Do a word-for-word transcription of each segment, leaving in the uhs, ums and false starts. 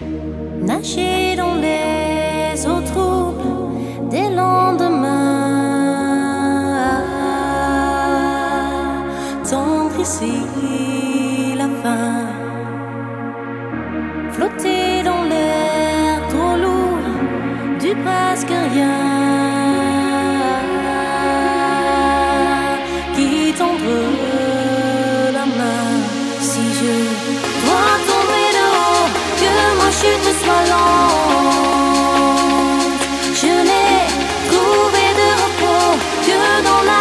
nager dans les eaux troubles des lendemains, tendre ici la fin, flotter dans l'air trop lourd du presque rien, qui tendre la main. Si je dois tomber de haut, que ma chute soit lente, je n'ai trouvé de repos que dans la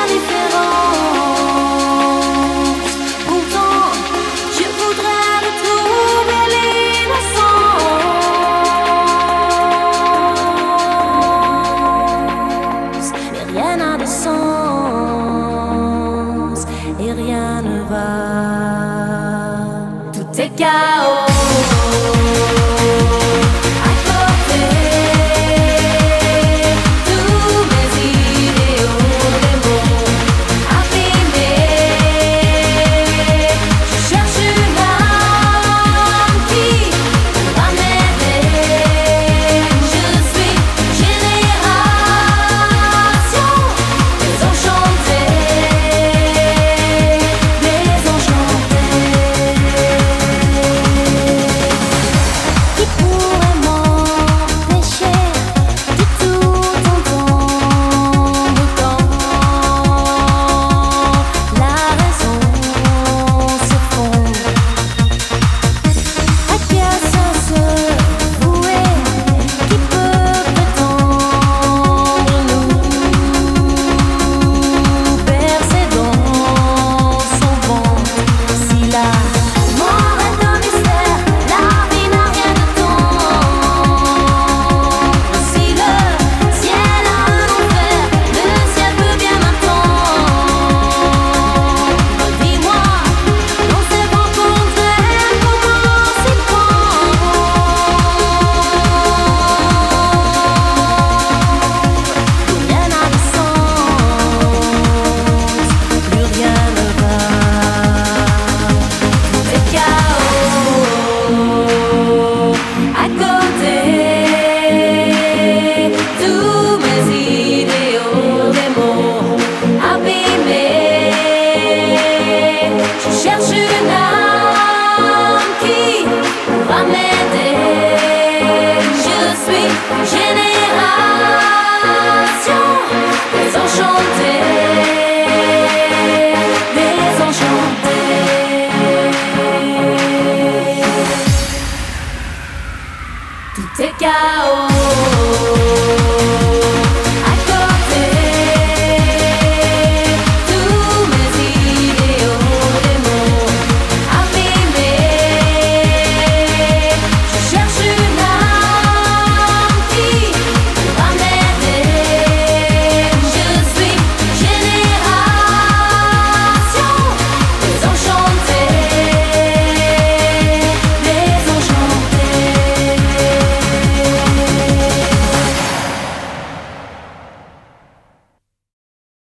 différence. Pourtant, je voudrais retrouver l'innocence, mais rien n'a de sens et rien ne va. Tout est chaos. Génération désenchantée, désenchantée. Tout est chaos.